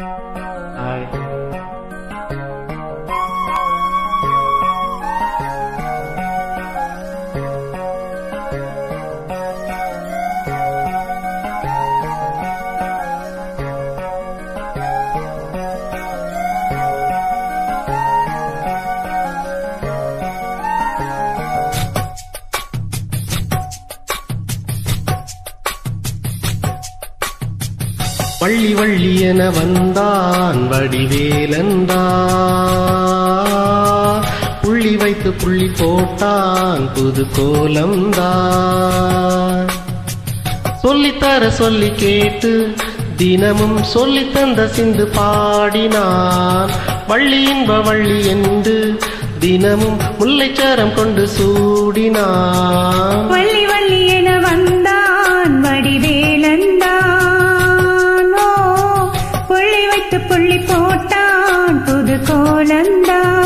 வள்ளி வள்ளி என வந்தான் வடிவேலந்தான், புள்ளி வைத்து புள்ளி போட்டான் புது கோலம்தான். சொல்லித்தர சொல்லி கேட்டு தினமும் சொல்லி தந்த சிந்து பாடினான், வள்ளி இன்ப வள்ளி என்று தினமும் முல்லைச்சரம் கொண்டு சூடினான். வள்ளி வள்ளி என வந்தான் வடிவேலந்தான், புள்ளி வைத்து புள்ளி போட்டான் புது கோலந்தான்.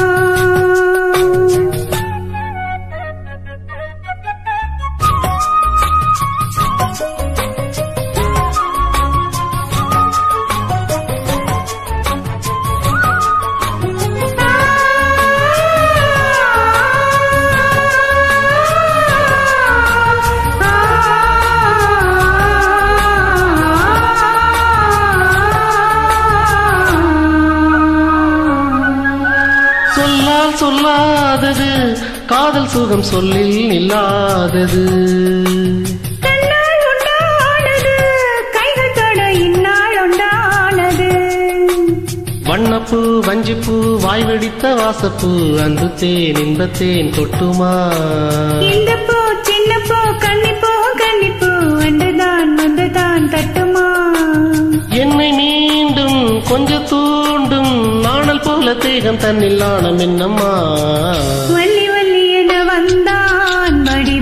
சொல்லாதது காதல் சுகம் சொல்லில் இல்லாதது, கண்ணால் உண்டானது கைகள் தொட இந்நாள் உண்டானது. வண்ணப்பூ வஞ்சிப்பூ வாய் வெடித்த வாசப்பூ அந்து தேன் இன்பத்தேன் கொட்டுமா. இந்த பூ சின்ன பூ கன்னிப்பூ கன்னிப்பூ அன்றுதான் வந்துதான் தட்டுமா. என்னை மீண்டும் கொஞ்சம் தூண்டும் நாணல் போல தேகம் தன்னில் நாணம் என்னம்மா. வள்ளி வள்ளி என வந்தான்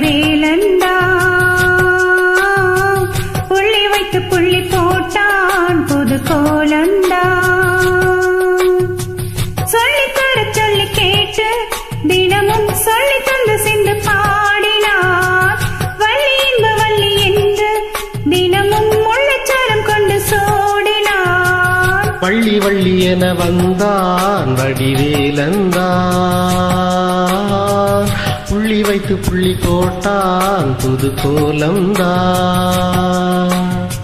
வடிவேலந்தான், புள்ளி வைத்து புள்ளி போட்டான் புது கோலந்தான். சொல்லித்தர சொல்லி கேட்டு தினமும் சொல்லி தந்து சிந்து பாடினான், வள்ளி இன்ப வள்ளி என்று தினமும் முள்ளைச்சாரம் கொண்டு சோடினான். வள்ளி வள்ளி என வந்தான் வடிவேலந்தான், புள்ளி வைத்து புள்ளி போட்டான் புது கோலம்தான்.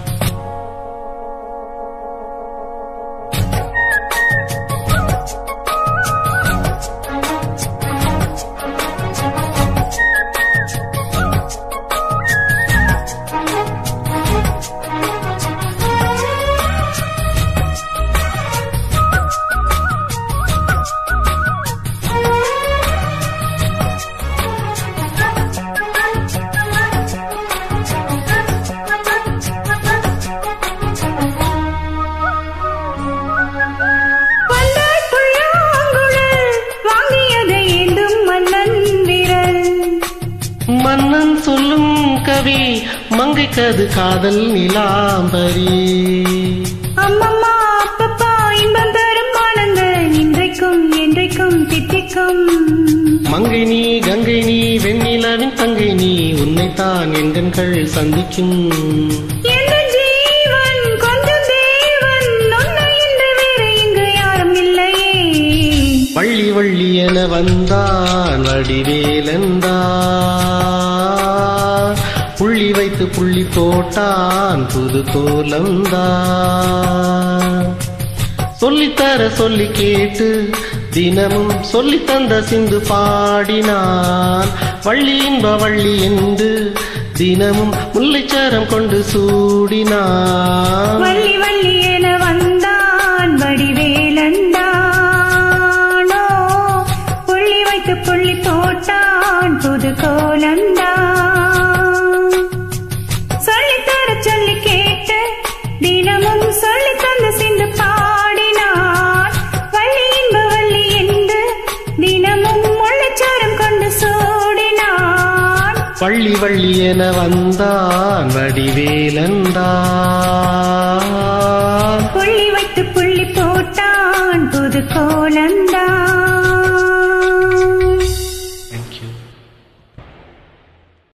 மன்னன் சொல்லும் கவி மங்கைக்கது காதல் நிலாம்பரி. அம்மம்மா அப்பப்பா இன்பம் தரும் மானங்கள் இன்றைக்கும் என்றைக்கும் தித்திக்கும். மங்கை நீ கங்கை நீ வெண்ணிலவின் தங்கை நீ, உன்னைத்தான் எங்கண்கள் சந்திக்கும். ஜீவன் கொஞ்சம் தேவன் உன்னை என்று வேறு இங்கு யாரும் இல்லையே. வள்ளி வள்ளி என வந்தான் வடிவேலந்தான், புள்ளி வைத்து புள்ளி போட்டான் புது கோலம்தான். சொல்லித்தர சொல்லி கேட்டு தினமும் சொல்லி தந்த சிந்து பாடினான், வள்ளி இன்ப வள்ளி என்று தினமும் முல்லைச்சரம் கொண்டு சூடினான். வள்ளி வள்ளி என வந்தான் வடிவேலந்தான், புள்ளி வைத்து புள்ளி போட்டான் புது கோலந்தான். சொல்லித்தர சொல்லி கேட்டு தினமும் சொல்லி தந்து சிந்து பாடினான், வள்ளி இன்ப வள்ளி என்று தினமும் முள்ளைச்சாரம் கொண்டு சூடினான். வள்ளி வள்ளி என வந்தான் வடிவேலந்தான், புள்ளி வைத்து புள்ளி போட்டான் புது கோலந்தான்.